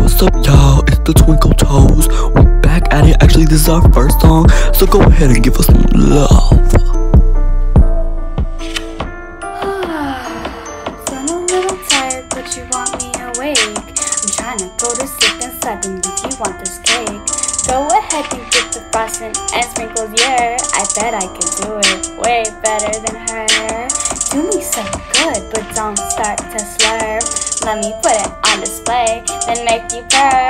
what's up, y'all? It's the Twinkle Toes. We back at it. Actually, this is our first song, so go ahead and give us some love. Feeling a little tired, but you want me awake. I'm trying to go to sleep inside and if you want this cake. Go ahead and get the frosting and sprinkles, yeah. I bet I can do it way better than her. Do me so good, but don't start to slur. Let me put it on display, then make you purr.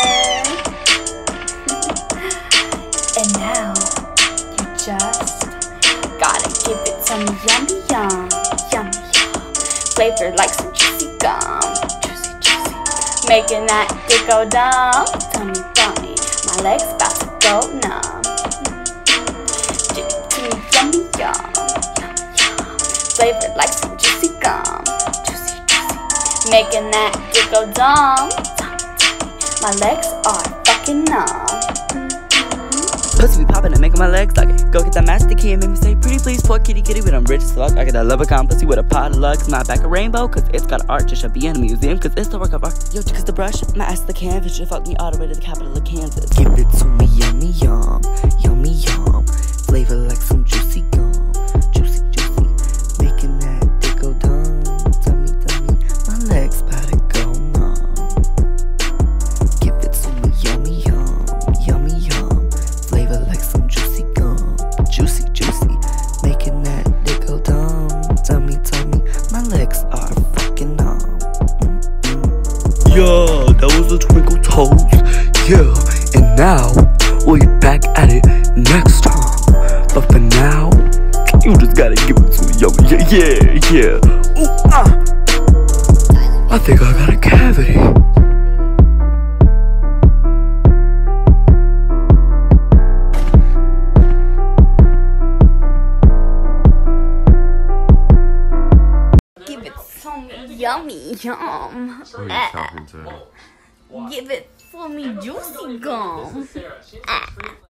And now, you just gotta give it some yummy yum, yummy yum. Flavor like some juicy gum, juicy, juicy. Making that dick go dumb, tummy, tummy. My legs about to go numb. Give it to me yummy yum, yummy yum. Flavor like some juicy gum, juicy, juicy. Making that dick go dumb, tummy, tummy. My legs are fucking numb. Pussy be poppin' and making my legs suck it. Go get that master key and make me say pretty please, poor kitty kitty. But I'm rich as fuck. I got that leprechaun pussy with a pot of luck. My back a rainbow, cause it's got art. Just should be in a museum, cause it's the work of art. Yo, chick is the brush, my ass the canvas. Just fuck me all the way to the capital of Kansas. Give it to me yummy yum, yummy yum. Flavor like some juicy gum, juicy, juicy. Making that dick go dumb, tummy, tummy. My legs about to go numb. Give it to me yummy yum, yummy yum. Flavor like some juicy gum, juicy, juicy. Making that dick go dumb, tummy, tummy. My legs are fucking numb. Yeah, that was the Twinkle Toes. Yeah, and now we'll be back at it next time. But for now, you just gotta give it to me, yo. Yeah. Ooh, I think I got a cavity. Give it some yummy yum. Who are you talking to? Give it for me juicy gum.